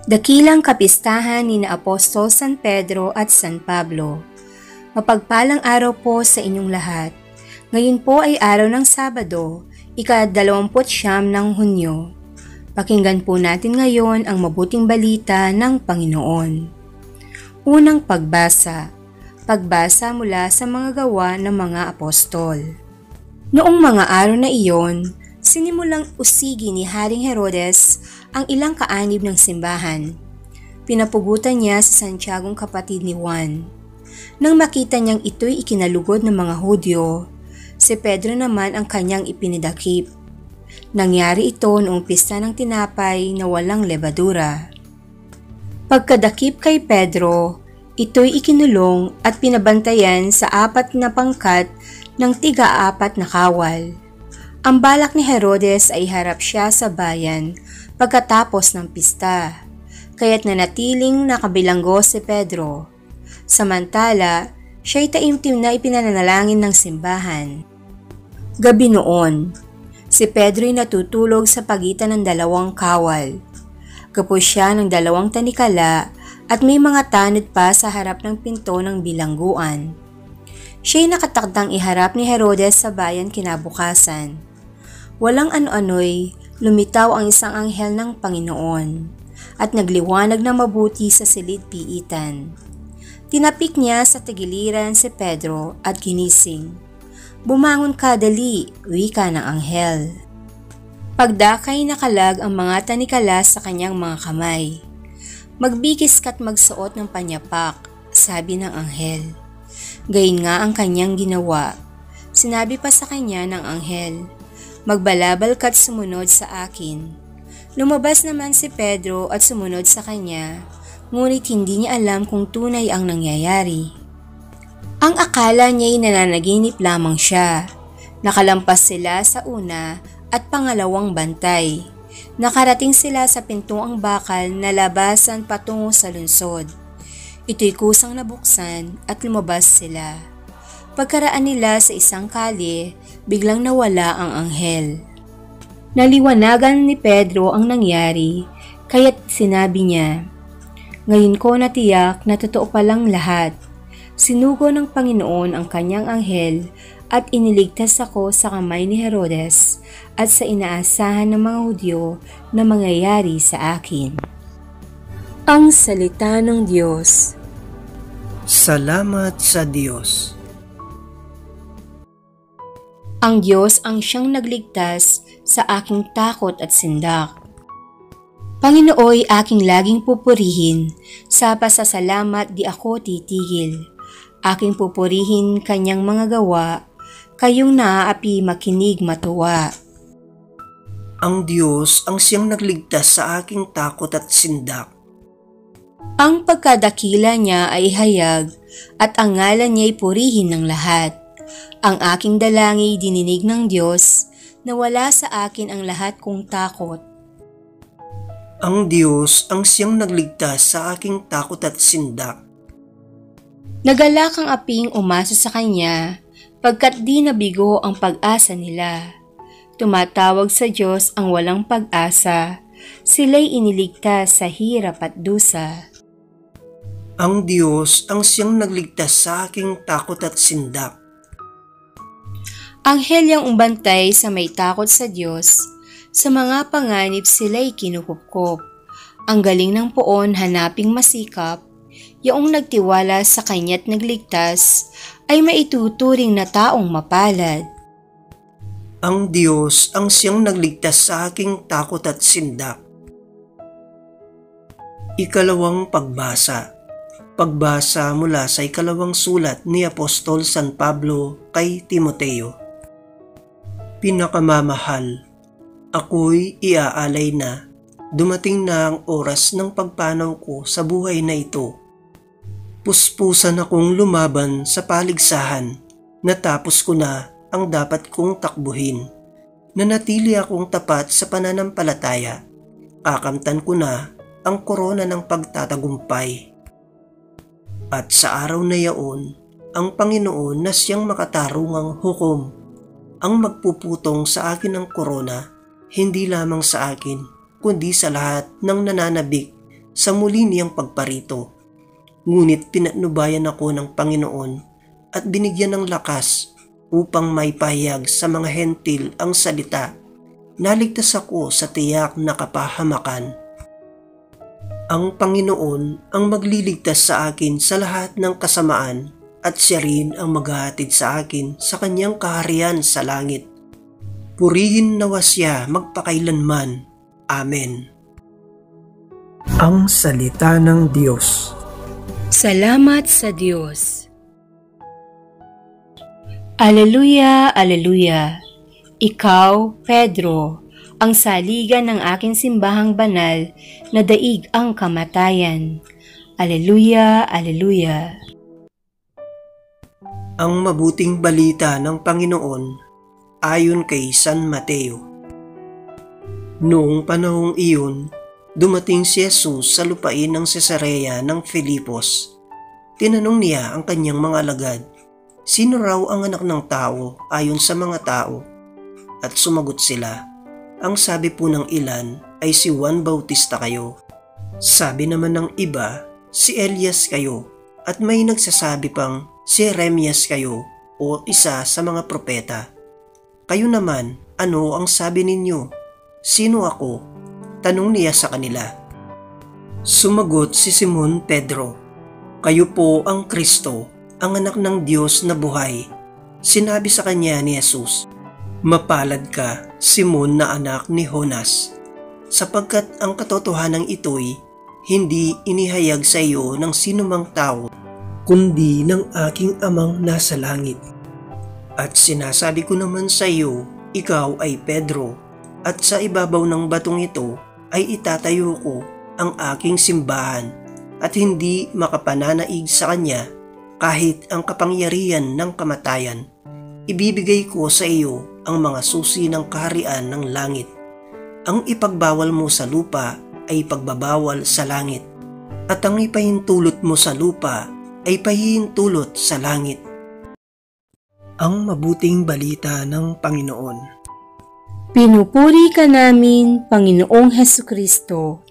Dakilang kapistahan ni Apostol San Pedro at San Pablo. Mapagpalang araw po sa inyong lahat. Ngayon po ay araw ng Sabado, ika-29 ng Hunyo. Pakinggan po natin ngayon ang mabuting balita ng Panginoon. Unang pagbasa. Pagbasa mula sa mga gawa ng mga apostol. Noong mga araw na iyon, sinimulang usigi ni Haring Herodes ang ilang kaanib ng simbahan. Pinapugutan niya si Santiagong kapatid ni Juan. Nang makita niyang ito'y ikinalugod ng mga Hudyo, si Pedro naman ang kanyang ipinidakip. Nangyari ito noong pista ng tinapay na walang lebadura. Pagkadakip kay Pedro, ito'y ikinulong at pinabantayan sa 4 na pangkat ng tiga-4 na kawal. Ang balak ni Herodes ay harap siya sa bayan pagkatapos ng pista, kaya't nanatiling nakabilanggo si Pedro. Samantala, siya'y taimtim na ipinanalangin ng simbahan. Gabi noon, si Pedro'y natutulog sa pagitan ng 2 kawal. Kapos siya ng 2 tanikala at may mga tanod pa sa harap ng pinto ng bilangguan. Siya'y nakatakdang iharap ni Herodes sa bayan kinabukasan. Walang ano-ano'y lumitaw ang isang anghel ng Panginoon at nagliwanag na mabuti sa silid-piitan. Tinapik niya sa tagiliran si Pedro at ginising. "Bumangon ka, dali," wika ng anghel. Pagdakay nakalag ang mga tanikala sa kanyang mga kamay. "Magbigis ka't magsuot ng panyapak," sabi ng anghel. Gayon nga ang kanyang ginawa. Sinabi pa sa kanya ng anghel, "Magbalabal ka't sumunod sa akin." Lumabas naman si Pedro at sumunod sa kanya, ngunit hindi niya alam kung tunay ang nangyayari. Ang akala niya'y nananaginip lamang siya. Nakalampas sila sa una at pangalawang bantay. Nakarating sila sa pintong bakal na labasan patungo sa lungsod. Ito'y kusang nabuksan at lumabas sila. Pagkaraan nila sa isang kalye, biglang nawala ang anghel. Naliwanagan ni Pedro ang nangyari, kaya't sinabi niya, "Ngayon ko natiyak na totoo palang lahat. Sinugo ng Panginoon ang kanyang anghel at iniligtas ako sa kamay ni Herodes at sa inaasahan ng mga Hudyo na mangyayari sa akin." Ang salita ng Diyos. Salamat sa Diyos. Ang Diyos ang siyang nagligtas sa aking takot at sindak. Panginooy aking laging pupurihin, sa pasasalamat di ako titigil. Aking pupurihin kanyang mga gawa, kayong naaapi makinig matuwa. Ang Diyos ang siyang nagligtas sa aking takot at sindak. Ang pagkadakila niya ay hayag at ang ngalan niya'y purihin ng lahat. Ang aking dalangin dininig ng Diyos na wala sa akin ang lahat kong takot. Ang Diyos ang siyang nagligtas sa aking takot at sindak. Nagalak ang aping umasa sa kanya pagkat di nabigo ang pag-asa nila. Tumatawag sa Diyos ang walang pag-asa, sila'y iniligtas sa hirap at dusa. Ang Diyos ang siyang nagligtas sa aking takot at sindak. Anghel yang umbantay sa may takot sa Diyos, sa mga panganib sila'y kinukupkop. Ang galing ng poon hanaping masikap, yaong nagtiwala sa kanya't nagligtas, ay maituturing na taong mapalad. Ang Diyos ang siyang nagligtas sa aking takot at sindak. Ikalawang pagbasa. Pagbasa mula sa ikalawang sulat ni Apostol San Pablo kay Timoteo. Pinakamamahal, ako'y iaalay na. Dumating na ang oras ng pagpanaw ko sa buhay na ito. Puspusan akong lumaban sa paligsahan. Natapos ko na ang dapat kong takbuhin. Nanatili akong tapat sa pananampalataya. Kakamtan ko na ang korona ng pagtatagumpay. At sa araw na yaon, ang Panginoon na siyang makatarungang hukom ang magpuputong sa akin ng korona, hindi lamang sa akin, kundi sa lahat ng nananabik sa muli niyang pagparito. Ngunit pinatnubayan ako ng Panginoon at binigyan ng lakas upang maipahayag sa mga hentil ang salita. Naligtas ako sa tiyak na kapahamakan. Ang Panginoon ang magliligtas sa akin sa lahat ng kasamaan at siya rin ang maghahatid sa akin sa kanyang kaharian sa langit. Purihin nawa siya magpakailanman. Amen. Ang salita ng Diyos. Salamat sa Diyos. Aleluya, aleluya. Ikaw, Pedro, ang saligan ng aking simbahang banal na daig ang kamatayan. Aleluya, aleluya. Ang mabuting balita ng Panginoon ayon kay San Mateo. Noong panahong iyon, dumating si Jesus sa lupain ng Cesarea ng Filipos. Tinanong niya ang kanyang mga alagad, sino raw ang anak ng tao ayon sa mga tao? At sumagot sila, ang sabi po ng ilan ay si Juan Bautista kayo. Sabi naman ng iba, si Elias kayo. At may nagsasabi pang si Jeremias kayo o isa sa mga propeta. Kayo naman, ano ang sabi ninyo? Sino ako? Tanong niya sa kanila. Sumagot si Simon Pedro, kayo po ang Kristo, ang anak ng Diyos na buhay. Sinabi sa kanya ni Jesus, mapalad ka, Simon na anak ni Jonas, sapagkat ang katotohanan ito'y hindi inihayag sa iyo ng sinumang tao, kundi ng aking amang nasa langit. At sinasabi ko naman sa iyo, ikaw ay Pedro, at sa ibabaw ng batong ito ay itatayo ko ang aking simbahan, at hindi makapananaig sa kanya kahit ang kapangyarihan ng kamatayan. Ibibigay ko sa iyo ang mga susi ng kaharian ng langit. Ang ipagbawal mo sa lupa ay pagbabawal sa langit, at ang ipahintulot mo sa lupa ay pahihintulot sa langit. Ang mabuting balita ng Panginoon. Pinupuri ka namin, Panginoong Hesukristo.